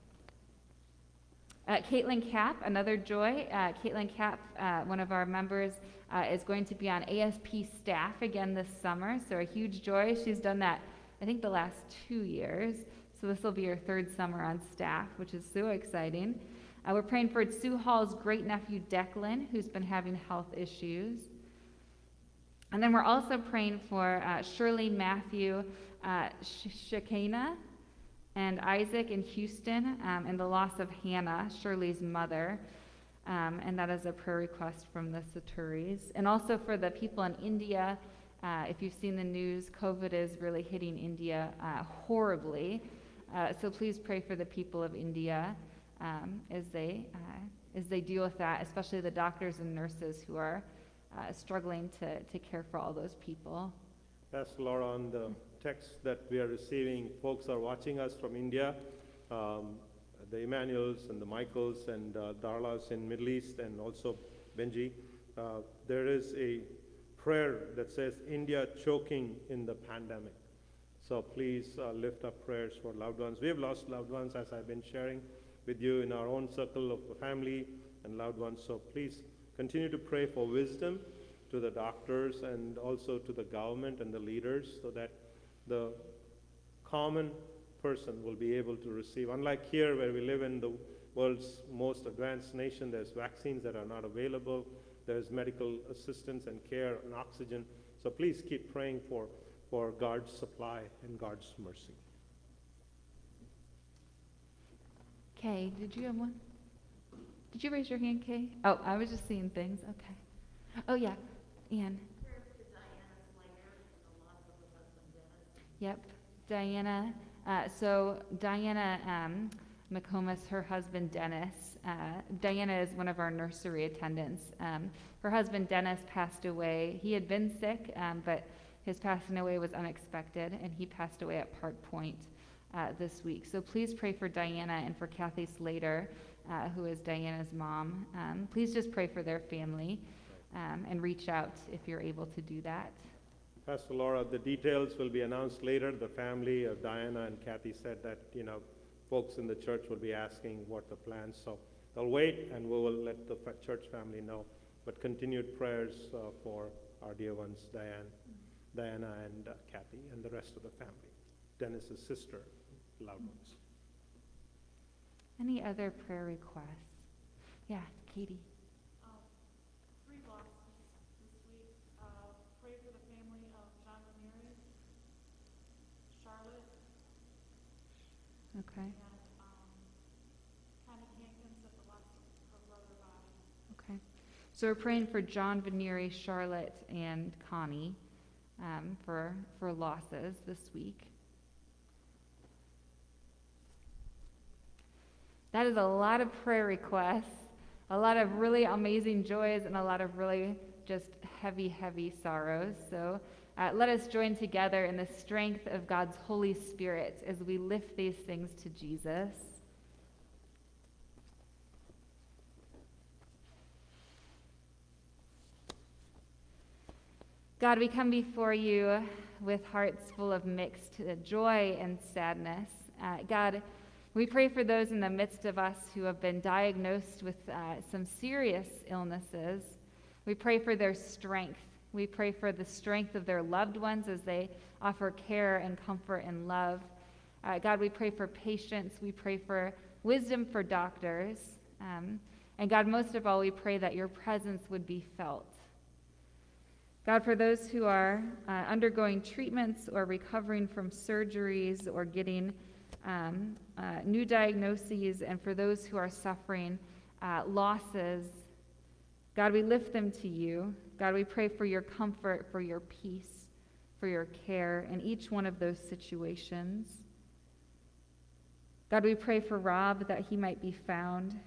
Uh, Caitlin Capp, another joy. Uh, Caitlin Capp, uh, one of our members, uh, is going to be on A S P staff again this summer, so a huge joy. She's done that, I think, the last two years, so this will be her third summer on staff, which is so exciting. Uh, we're praying for Sue Hall's great-nephew Declan, who's been having health issues. And then we're also praying for uh, Shirley, Matthew, uh, Shekinah, and Isaac in Houston, um, and the loss of Hannah, Shirley's mother. Um, and that is a prayer request from the Saturis. And also for the people in India. Uh, if you've seen the news, COVID is really hitting India uh, horribly. Uh, so please pray for the people of India um, as they uh, as they deal with that, especially the doctors and nurses who are Uh, struggling to, to care for all those people. Pastor Laura, on the text that we are receiving, folks are watching us from India, um, the Emmanuels and the Michaels and uh, Darlas in Middle East, and also Benji. Uh, there is a prayer that says India choking in the pandemic. So please uh, lift up prayers for loved ones. We have lost loved ones, as I've been sharing with you in our own circle of family and loved ones. So please continue to pray for wisdom to the doctors and also to the government and the leaders, so that the common person will be able to receive. Unlike here, where we live in the world's most advanced nation, there's vaccines that are not available, there's medical assistance and care and oxygen. So please keep praying for, for God's supply and God's mercy. Kay, did you have one? Did you raise your hand, Kay? Oh, I was just seeing things. Okay. Oh, yeah. Ann. Yep. Diana. Uh, so Diana um, McComas, her husband, Dennis. Uh, Diana is one of our nursery attendants. Um, her husband, Dennis, passed away. He had been sick, um, but his passing away was unexpected, and he passed away at Park Point uh, this week. So please pray for Diana and for Kathy Slater, Uh, who is Diana's mom. Um, please just pray for their family um, and reach out if you're able to do that. Pastor Laura, the details will be announced later. The family of Diana and Kathy said that, you know, folks in the church will be asking what the plans. So they'll wait, and we will let the fa- church family know. But continued prayers uh, for our dear ones, Diane, mm-hmm. Diana and uh, Kathy, and the rest of the family. Dennis's sister, loved ones. Any other prayer requests? Yeah, Katie. Um, three losses this week. Uh, pray for the family of John Ramirez, Charlotte, Okay. and um, Connie Hankins at the loss of her brother Bobby. Okay. So we're praying for John Vanieri, Charlotte, and Connie um, for for losses this week. That is a lot of prayer requests, a lot of really amazing joys, and a lot of really just heavy, heavy sorrows. So uh, let us join together in the strength of God's Holy Spirit as we lift these things to Jesus. God, we come before you with hearts full of mixed joy and sadness. Uh, God, We pray for those in the midst of us who have been diagnosed with uh, some serious illnesses. We pray for their strength. We pray for the strength of their loved ones as they offer care and comfort and love. Uh, God, we pray for patience. We pray for wisdom for doctors. Um, and God, most of all, we pray that your presence would be felt. God, for those who are uh, undergoing treatments or recovering from surgeries or getting um, uh, new diagnoses, and for those who are suffering uh, losses, God, we lift them to you. God, we pray for your comfort, for your peace, for your care in each one of those situations. God, we pray for Rob that he might be found.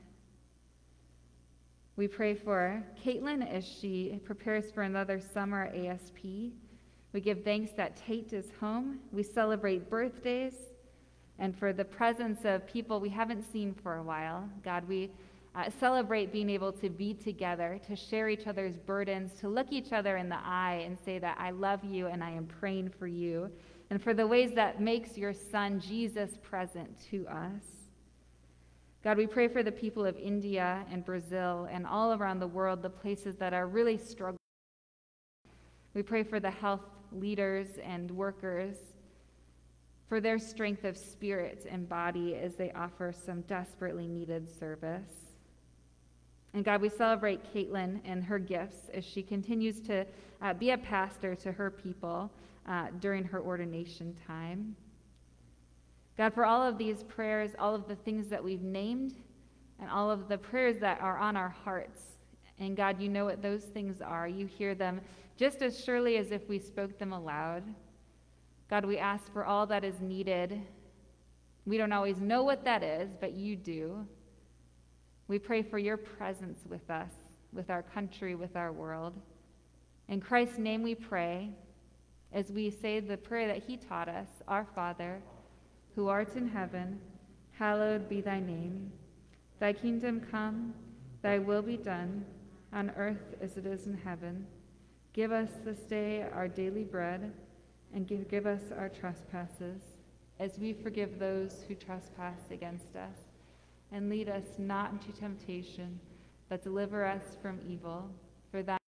We pray for Caitlin as she prepares for another summer at A S P. We give thanks that Tate is home. We celebrate birthdays and for the presence of people we haven't seen for a while. God, we uh, celebrate being able to be together, to share each other's burdens, to look each other in the eye and say that I love you and I am praying for you, and for the ways that makes your son Jesus present to us. God, we pray for the people of India and Brazil and all around the world, the places that are really struggling. We pray for the health leaders and workers, for their strength of spirit and body as they offer some desperately needed service. And God, we celebrate Caitlin and her gifts as she continues to uh, be a pastor to her people uh, during her ordination time. God, for all of these prayers, all of the things that we've named, and all of the prayers that are on our hearts, and God, you know what those things are. You hear them just as surely as if we spoke them aloud. God, we ask for all that is needed. We don't always know what that is, but you do. We pray for your presence with us, with our country, with our world. In Christ's name we pray, as we say the prayer that he taught us, Our Father, who art in heaven, hallowed be thy name. Thy kingdom come, thy will be done, on earth as it is in heaven. Give us this day our daily bread, and give, give us our trespasses, as we forgive those who trespass against us. And lead us not into temptation, but deliver us from evil. For thine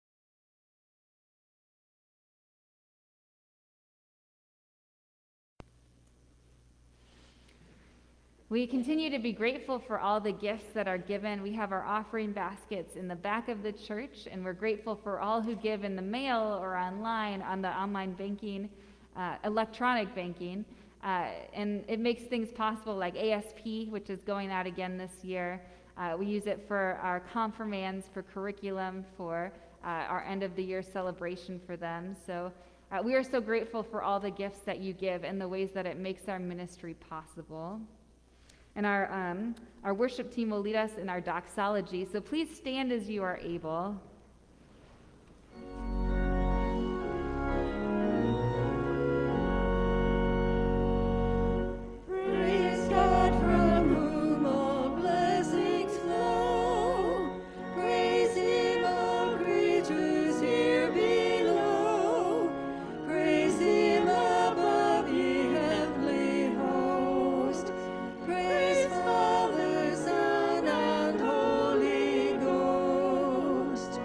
We continue to be grateful for all the gifts that are given. We have our offering baskets in the back of the church, and we're grateful for all who give in the mail or online on the online banking, uh, electronic banking. Uh, and it makes things possible like A S P, which is going out again this year. Uh, we use it for our confirmands, for curriculum, for uh, our end of the year celebration for them. So uh, we are so grateful for all the gifts that you give and the ways that it makes our ministry possible. And our, um, our worship team will lead us in our doxology, so please stand as you are able. Praise God from whom all blessings flow. Praise him, all creatures here below. Praise him above, ye heavenly host. Praise Father, Son, and Holy Ghost.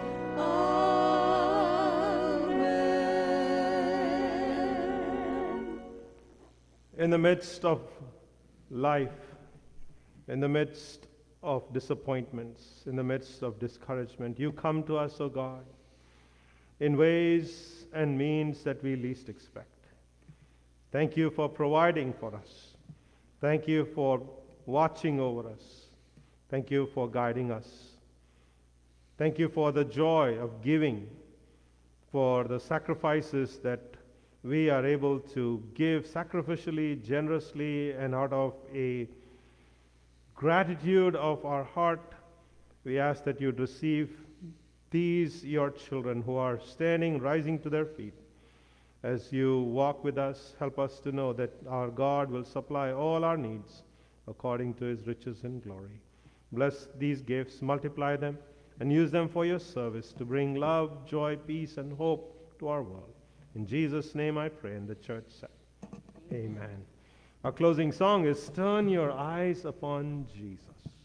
Amen. In the midst of life, in the midst of disappointments, in the midst of discouragement, you come to us, O God, in ways and means that we least expect. Thank you for providing for us. Thank you for watching over us. Thank you for guiding us. Thank you for the joy of giving, for the sacrifices that we are able to give sacrificially, generously, and out of a gratitude of our heart. We ask that you'd receive these, your children, who are standing, rising to their feet. As you walk with us, help us to know that our God will supply all our needs according to his riches and glory. Bless these gifts, multiply them, and use them for your service to bring love, joy, peace, and hope to our world. In Jesus' name I pray, and the church said, Amen. Our closing song is Turn Your Eyes Upon Jesus.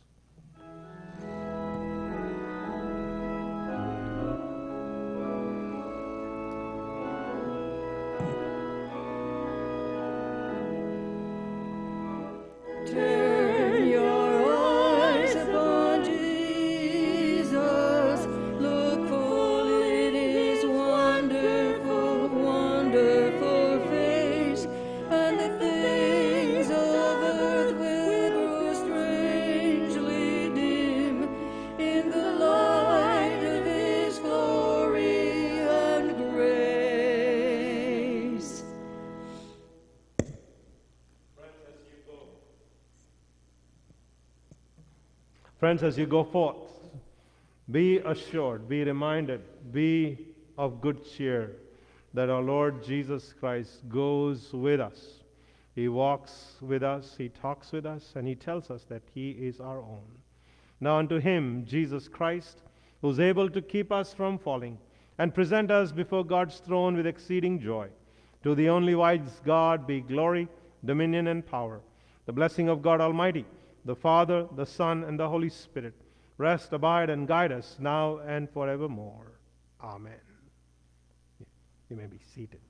Turn your eyes upon Jesus, look full in his wonderful, wonderful face, and the things of earth will grow strangely dim in the light of his glory and grace. Friends, as you go forth, be assured, be reminded, be of good cheer that our Lord Jesus Christ goes with us. He walks with us, he talks with us, and he tells us that he is our own. Now unto him, Jesus Christ, who is able to keep us from falling and present us before God's throne with exceeding joy, to the only wise God be glory, dominion, and power. The blessing of God Almighty, the Father, the Son, and the Holy Spirit, rest, abide, and guide us now and forevermore. Amen. You may be seated.